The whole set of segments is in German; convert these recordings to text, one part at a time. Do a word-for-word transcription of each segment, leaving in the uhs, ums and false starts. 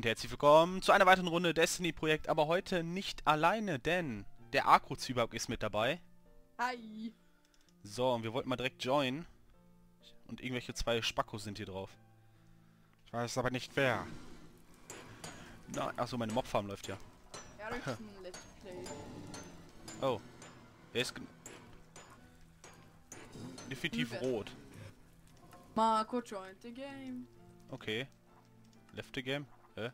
Und herzlich willkommen zu einer weiteren Runde Destiny-Projekt, aber heute nicht alleine, denn der Akro-Zwieback ist mit dabei. Hi. So, und wir wollten mal direkt joinen. Und irgendwelche zwei Spackos sind hier drauf. Ich weiß aber nicht wer. Na, achso, meine Mobfarm läuft ja. Ericsson Let's Play. Oh. Er ist gen- definitiv Übel. rot. Marco joined the game. Okay. Left the game? Hä?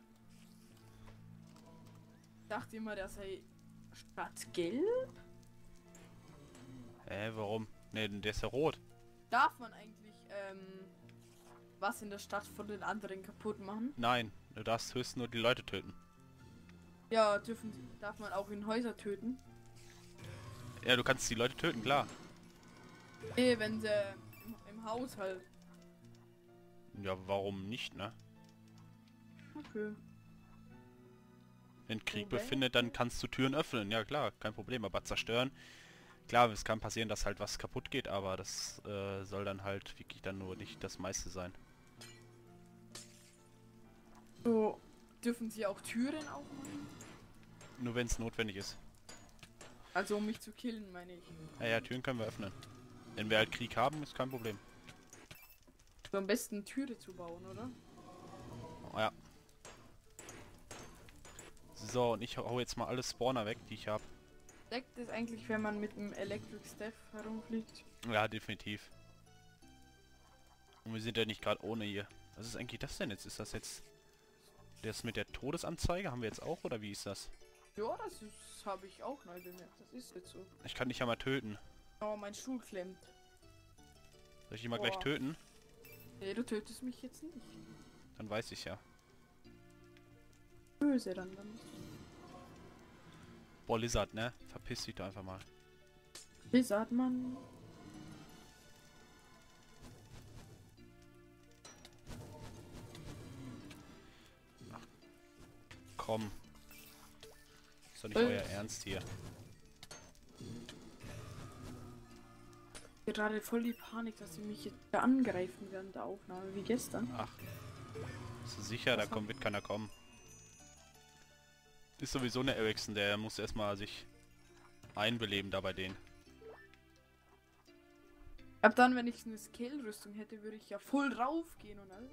Ich dachte immer, der sei statt gelb. Hä, warum? Ne, der ist ja rot. Darf man eigentlich ähm, was in der Stadt von den anderen kaputt machen? Nein, du darfst höchstens nur die Leute töten. Ja, dürfen sie, darf man auch in Häuser töten? Ja, du kannst die Leute töten, klar. Nee, wenn sie im, im Haus halt. Ja, warum nicht, ne? Okay. Wenn Krieg Okay. befindet, dann kannst du Türen öffnen. Ja klar, kein Problem. Aber zerstören, klar, es kann passieren, dass halt was kaputt geht, aber das äh, soll dann halt wirklich dann nur nicht das meiste sein. So, dürfen sie auch Türen aufmachen? Nur wenn es notwendig ist. Also um mich zu killen, meine ich. Ja, ja, Türen können wir öffnen. Wenn wir halt Krieg haben, ist kein Problem. So am besten Türe zu bauen, oder? Oh, ja. So, und ich hau jetzt mal alle Spawner weg, die ich habe. Deckt es eigentlich, wenn man mit dem Electric Staff herumfliegt? Ja, definitiv. Und wir sind ja nicht gerade ohne hier. Was ist eigentlich das denn jetzt? Ist das jetzt das mit der Todesanzeige? Haben wir jetzt auch, oder wie ist das? Ja, das ist, habe ich auch neu bemerkt. Das ist jetzt so. Ich kann dich ja mal töten. Oh, mein Stuhl klemmt. Soll ich ihn mal gleich Boah. töten? Nee, du tötest mich jetzt nicht. Dann weiß ich ja. Böse dann dann. Boah, Lizard, ne? Verpiss dich doch einfach mal. Wie sagt man? Komm. Ist doch nicht Äh. euer Ernst hier. Gerade voll die Panik, dass sie mich jetzt wieder angreifen während der Aufnahme, wie gestern. Ach. Bist du sicher? Da Was kommt, wird keiner kommen. Ist sowieso eine Ericsson, der muss erstmal sich einbeleben da bei denen. Ab dann, wenn ich eine Scale-Rüstung hätte, würde ich ja voll raufgehen und alles.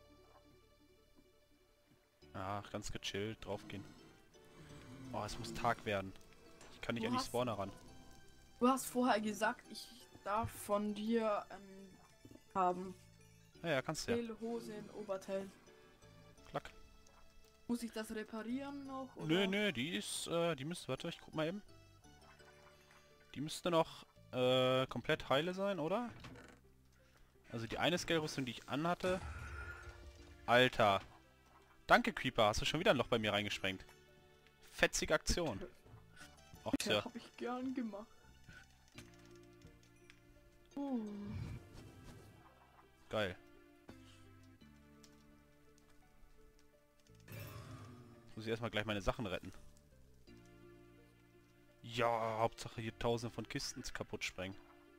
Ach, ganz gechillt draufgehen. Oh, es muss Tag werden. Ich kann nicht Du an die hast- Spawner ran. Du hast vorher gesagt, ich darf von dir ähm, haben. Ja, ja, kannst du ja. Scale, Hosen, Oberteil. Klack. Muss ich das reparieren noch? Oder? Nö, nö, die ist, äh, die müsste, warte, ich guck mal eben. Die müsste noch, äh, komplett heile sein, oder? Also die eine Scale-Rüstung, die ich anhatte. Alter. Danke, Creeper. Hast du schon wieder ein Loch bei mir reingesprengt. Fetzige Aktion. Ach, Ja, tja. hab ich gern gemacht. Uh. Geil. Jetzt muss ich erstmal gleich meine Sachen retten. Ja, Hauptsache hier tausende von Kisten kaputt sprengen.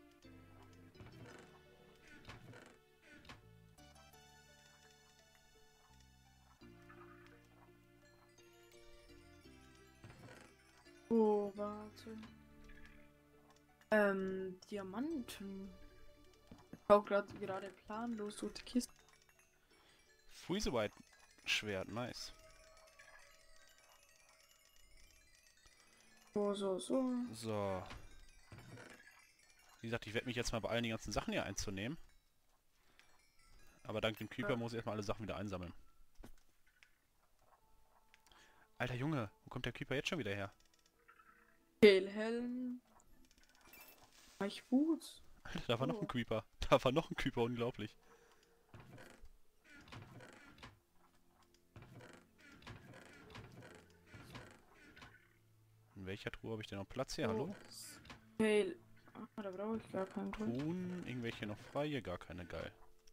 Oh, warte. Ähm, Diamanten. Ich schau grad gerade planlos durch die Kiste. Freeze White Schwert, nice. So, so, so. So. Wie gesagt, ich werde mich jetzt mal bei allen die ganzen Sachen hier einzunehmen. Aber dank dem Creeper Ja. muss ich erstmal alle Sachen wieder einsammeln. Alter Junge, wo kommt der Creeper jetzt schon wieder her? Helm. Ich Boots. Alter, da war noch Oh. ein Creeper. Da war noch ein Creeper, unglaublich. In welcher Truhe habe ich denn noch Platz hier? Hallo? Hel. Ah, da brauche ich gar keinen Grund. Truhen, irgendwelche noch frei? Hier gar keine, geil.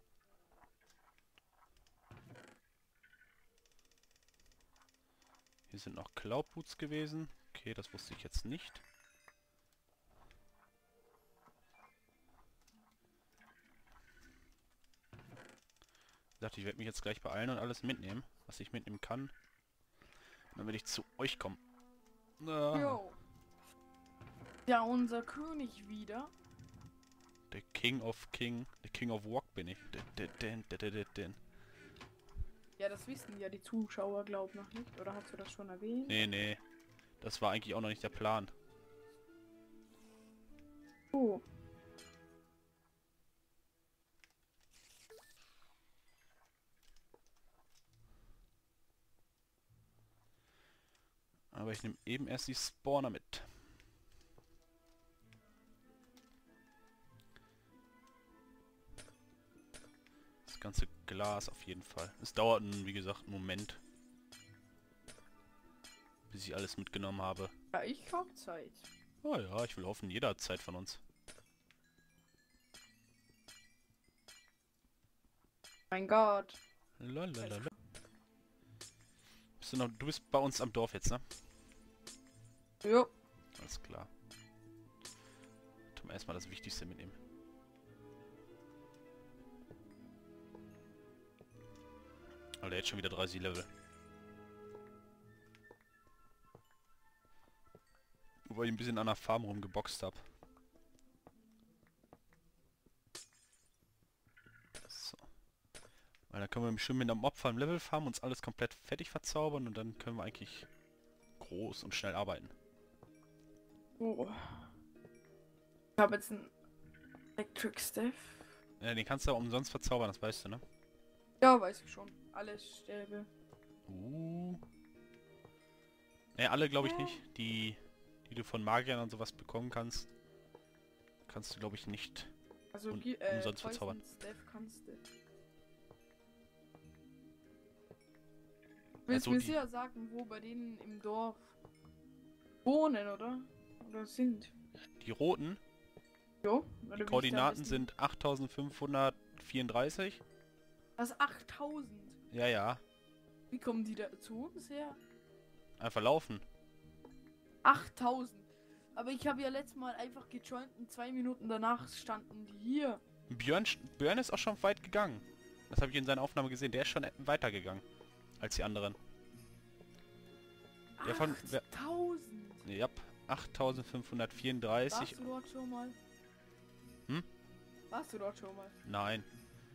Hier sind noch Cloud-Boots gewesen. Okay, das wusste ich jetzt nicht. Ich dachte, ich werde mich jetzt gleich beeilen und alles mitnehmen. was ich mitnehmen kann. Und dann will ich zu euch kommen. Ah, Jo. Ja, unser König wieder. der King of King, der King of Walk bin ich. Den, den, den, den, den. Ja, das wissen ja die Zuschauer, glaub noch nicht. Oder hast du das schon erwähnt? Nee, nee. Das war eigentlich auch noch nicht der Plan. Oh. Aber ich nehme eben erst die Spawner mit. Das ganze Glas auf jeden Fall. Es dauert, ein, wie gesagt, einen Moment, bis ich alles mitgenommen habe. Ja, ich hab Zeit. Oh ja, ich will hoffen, jeder hat Zeit von uns. Mein Gott. Lalalala. Bist du, noch, du bist bei uns am Dorf jetzt, ne? Jo. Alles klar. Tun wir erstmal das Wichtigste mitnehmen. Alter, jetzt schon wieder dreißig Level. Wobei ich ein bisschen an der Farm rumgeboxt habe. So. Weil dann können wir bestimmt mit einer Mob-Farm Level farmen, uns alles komplett fertig verzaubern und dann können wir eigentlich groß und schnell arbeiten. Oh. Ich habe jetzt einen Electric Staff. Ja, den kannst du ja umsonst verzaubern, das weißt du, ne? Ja, weiß ich schon. Alles Stäbe. Uh. Ne, alle glaube ich nicht. Die, die du von Magiern und sowas bekommen kannst, kannst du glaube ich nicht. Also Und gi- äh, umsonst Poison verzaubern. Staff kannst du. Willst Also mir die- sicher sagen, wo bei denen im Dorf wohnen, oder? Oder sind? Die roten, Jo? Oder wie die ich da Koordinaten wissen- sind achttausendfünfhundertvierunddreißig. Das ist achttausend. Ja, ja. Wie kommen die da zu uns her? Einfach laufen. achttausend. Aber ich habe ja letztes Mal einfach gejoint und zwei Minuten danach standen die hier. Björn, Björn ist auch schon weit gegangen. Das habe ich in seiner Aufnahme gesehen. Der ist schon weiter gegangen als die anderen. Der von- wer- achttausend. Ja, achttausendfünfhundertvierunddreißig. Warst du dort schon mal? Hm? Warst du dort schon mal? Nein.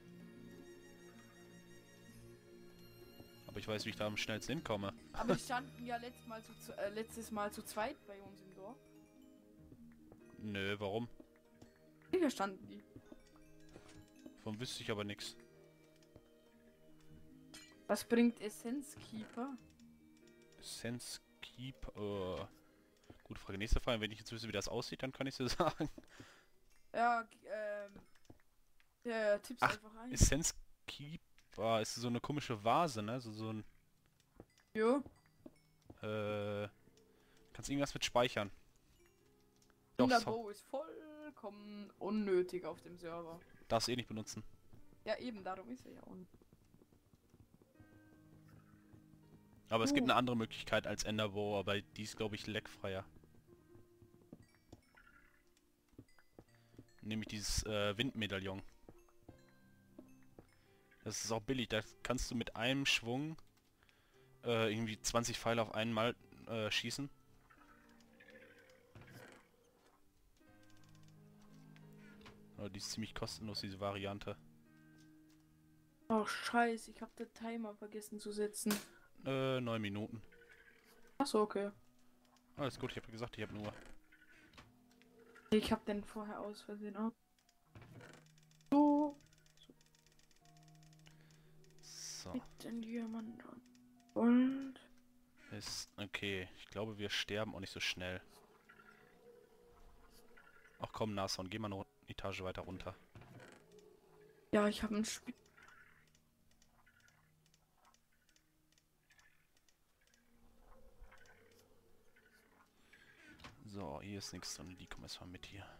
Aber ich weiß, wie ich da am schnellsten hinkomme. Aber die standen ja letztes Mal zu, zu, äh, letztes Mal zu zweit bei uns im Dorf. Nö, warum? Hier standen die. Von wüsste ich aber nichts. Was bringt Essence Keeper? Sense Keep. Äh, gute Frage. Nächste Frage. Wenn ich jetzt wüsste, wie das aussieht, dann kann ich dir sagen. Ja, g- ähm. Der tippst Ach, einfach ein. Sense Keep. Ah, ist so eine komische Vase, ne? So, so ein. Jo. Äh. Kannst irgendwas mit speichern. Doch, so, Thunderbow ist vollkommen unnötig auf dem Server. darfst du eh nicht benutzen. Ja, eben, darum ist er ja un. Aber es Uh. gibt eine andere Möglichkeit als Enderbow, aber die ist, glaube ich, leckfreier. Nämlich dieses äh, Windmedaillon. Das ist auch billig, da kannst du mit einem Schwung äh, irgendwie zwanzig Pfeile auf einmal äh, schießen. Aber die ist ziemlich kostenlos, diese Variante. Oh, scheiße, ich hab den Timer vergessen zu setzen. Äh, neun Minuten. Achso, okay. Alles gut, ich habe gesagt, ich habe nur... Ich hab den vorher aus Versehen auch. So. So, Mit den Diamanten. Und. ist... Okay, ich glaube, wir sterben auch nicht so schnell. Ach komm, Nashorn, geh mal eine Etage weiter runter. Ja, ich hab ein Spiel. So, hier ist nichts drin, die kommen erstmal mit hier.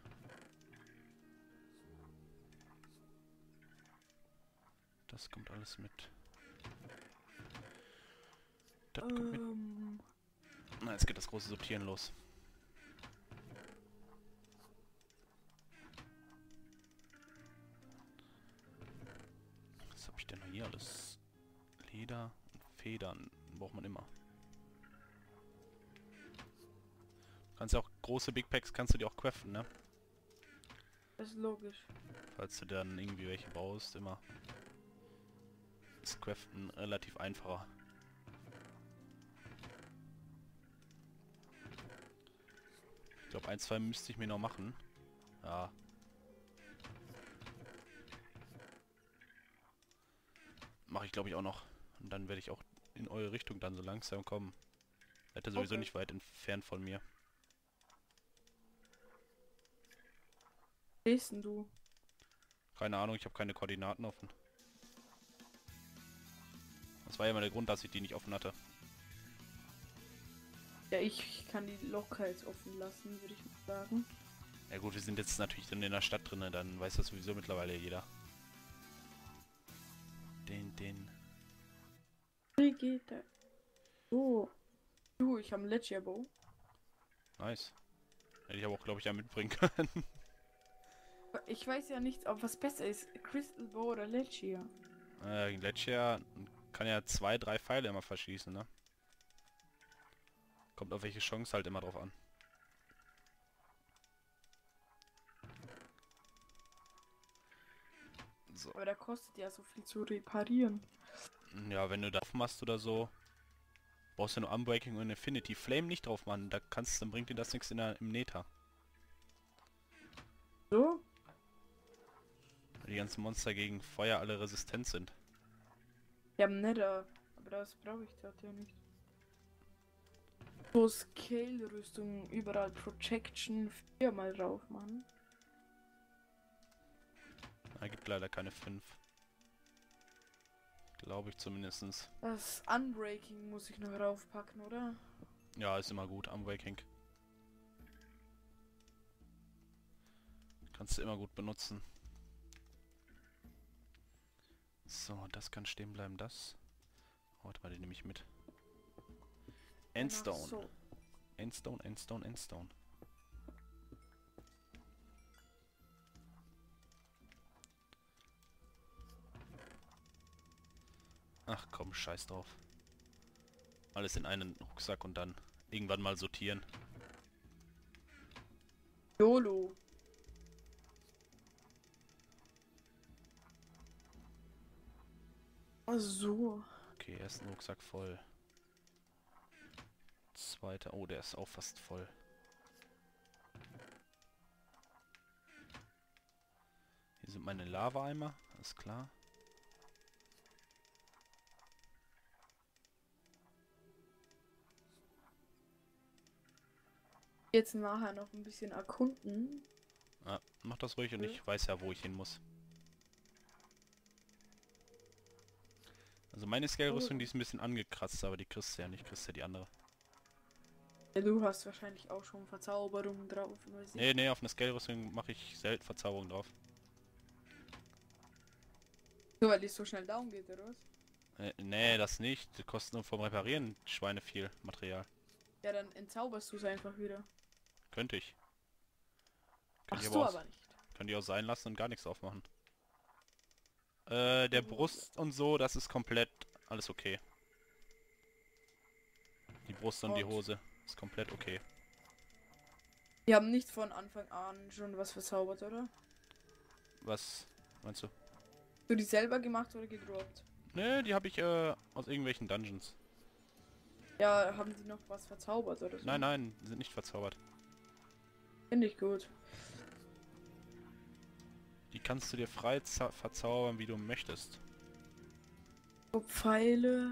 Das kommt alles mit. Das kommt mit. Ähm. Na, jetzt geht das große Sortieren los. Was habe ich denn noch hier alles? Leder, Federn braucht man immer. Kannst ja auch große Big Packs kannst du dir auch craften, ne? Das ist logisch. Falls du dann irgendwie welche baust, immer. Ist Craften relativ einfacher. Ich glaube, ein, zwei müsste ich mir noch machen. Ja. Mache ich glaube ich auch noch. Und dann werde ich auch in eure Richtung dann so langsam kommen. Seid ihr sowieso Okay. nicht weit entfernt von mir. Wo bist denn du? Keine Ahnung, ich habe keine Koordinaten offen. Das war ja mal der Grund, dass ich die nicht offen hatte. Ja, ich kann die locker jetzt offen lassen, würde ich mal sagen. Ja gut, wir sind jetzt natürlich dann in der Stadt drin, dann weiß das sowieso mittlerweile jeder. Den, den. Wie geht der? Oh. Du, ich habe ein Ledger Bow. Nice. Hätte ich aber auch, glaube ich, ja mitbringen können. Ich weiß ja nicht, ob was besser ist. Crystal Bow oder Ledger. äh, Ledger kann ja zwei, drei Pfeile immer verschießen, ne? Kommt auf welche Chance halt immer drauf an. So. Aber der kostet ja so viel zu reparieren. Ja, wenn du da drauf machst oder so, brauchst du nur Unbreaking und Infinity Flame nicht drauf machen. Da kannst, dann bringt dir das nichts in der, im Nether. So? Weil die ganzen Monster gegen Feuer alle resistent sind. Ja, Nether. Aber das brauche ich dort ja nicht. So Scale-Rüstung, überall Protection viermal drauf machen. Da gibt leider keine fünf. Glaube ich zumindestens. Das Unbreaking muss ich noch raufpacken, oder? Ja, ist immer gut, Unbreaking. Kannst du immer gut benutzen. So, das kann stehen bleiben, das. Oh, warte mal, den nehme ich mit. Endstone. So. Endstone, Endstone, Endstone. Ach komm, scheiß drauf. Alles in einen Rucksack und dann irgendwann mal sortieren. YOLO. Ach so. Okay, ersten Rucksack voll. Zweiter, oh, der ist auch fast voll. Hier sind meine Lava-Eimer, alles klar. Jetzt nachher noch ein bisschen erkunden. Ja, mach das ruhig und ich weiß ja, wo ich hin muss. Also meine Scale-Rüstung, die ist ein bisschen angekratzt, aber die kriegst du ja nicht, kriegst du ja die andere. Ja, du hast wahrscheinlich auch schon Verzauberungen drauf. Weiß ich. Nee, nee, auf eine Scale-Rüstung mache ich selten Verzauberung drauf. Nur weil die so schnell down geht, oder was? Äh, nee, das nicht. Die kosten nur vom Reparieren Schweine viel Material. Ja, dann entzauberst du es einfach wieder. Könnte ich. Könnte Machst ich du aber, auch, aber nicht. könnte ich auch sein lassen und gar nichts aufmachen. Äh, der Oh. Brust und so, das ist komplett alles okay. Die Brust und die Und? Hose ist komplett okay. Die haben nicht von Anfang an schon was verzaubert, oder? Was meinst du? Du die selber gemacht oder gedroppt? Ne, die habe ich äh, aus irgendwelchen Dungeons. Ja, haben die noch was verzaubert oder so? Nein, nein, die sind nicht verzaubert. Finde ich gut. Die kannst du dir frei za- verzaubern, wie du möchtest. So Pfeile.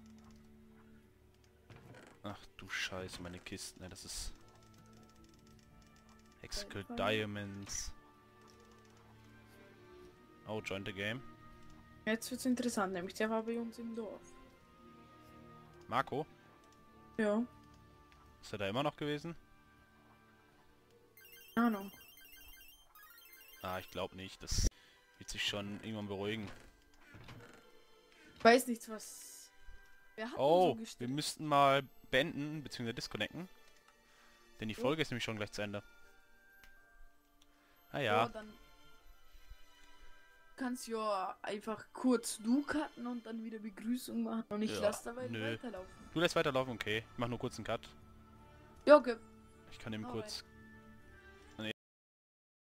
Ach du Scheiße, meine Kisten, ne, das ist... Hexacle Pfeile. Diamonds. Oh, join the game. Jetzt wird's interessant, nämlich der war bei uns im Dorf. Marco, Ja, ist er da immer noch gewesen? keine Ahnung. Ah, ich glaube nicht. Das wird sich schon irgendwann beruhigen. Ich weiß nicht, was... Wir hatten Oh, so wir gestellt. müssten mal beenden, bzw. disconnecten. Denn die Oh. Folge ist nämlich schon gleich zu Ende. Ah Ja, ja, dann kannst ja einfach kurz du cutten und dann wieder Begrüßung machen. Und ich Ja, lasse dabei nö. weiterlaufen. Du lässt weiterlaufen, okay. Ich mach nur kurz einen Cut. Ja, okay. Ich kann eben Alright. kurz